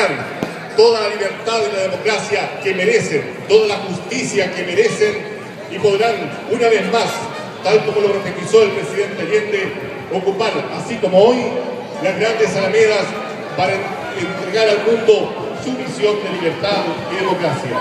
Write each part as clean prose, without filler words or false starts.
tendrán toda la libertad y la democracia que merecen, toda la justicia que merecen, y podrán una vez más, tal como lo profetizó el presidente Allende, ocupar, así como hoy, las grandes alamedas para entregar al mundo su visión de libertad y democracia.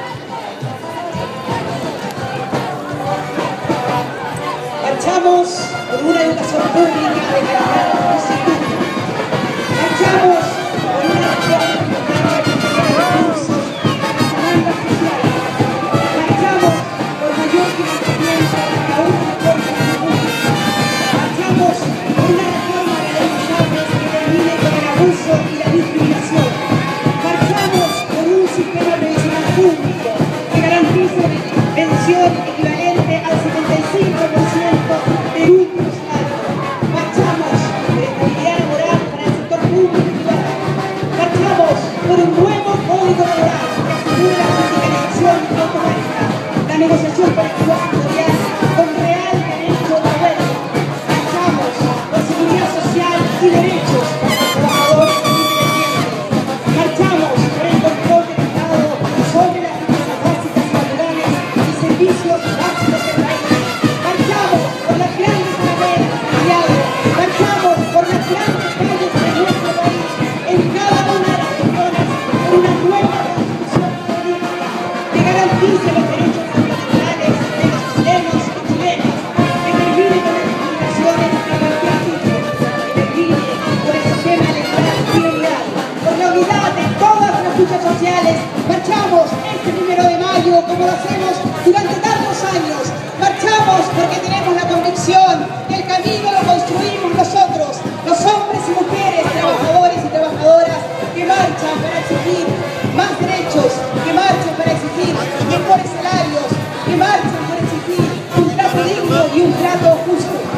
Marchamos por una educación pública de calidad y segura. Marchamos por una reforma tributaria que genera recursos para las demandas sociales. Marchamos por mayor financiamiento para una reforma pública. Marchamos por una reforma de las leyes que termine con el abuso y la discriminación. Marchamos por un sistema previsional público que garantice pensión equivalente al 75% de un salario. Marchamos por estabilidad laboral para el sector público y privado. Marchamos por un nuevo código laboral que asegure la sindicalización automática, la negociación colectiva sectorial con real derecho de huelga. Marchamos por seguridad social y derechos para los trabajadores independientes. Marchamos por el control del Estado sobre las riquezas básicas y naturales y servicios básicos del país. Marchamos por las grandes alamedas de Santiago. Marchamos por las grandes calles de nuestro país, en cada una de las regiones, por una nueva constitución política que garantice los derechos fundamentales de los chilenos y chilenas, que termine con las discriminaciones a cualquier tipo, que termine con el sistema electoral bienal, por la unidad de todas las luchas sociales. Marchamos este 1 de mayo como lo hacemos durante tantos años. Marchamos porque tenemos la convicción que el camino lo construimos nosotros, los hombres y mujeres, trabajadores y trabajadoras que marchan para exigir más derechos, que marchan para exigir mejores salarios, que marchan para exigir un trato digno y un trato justo.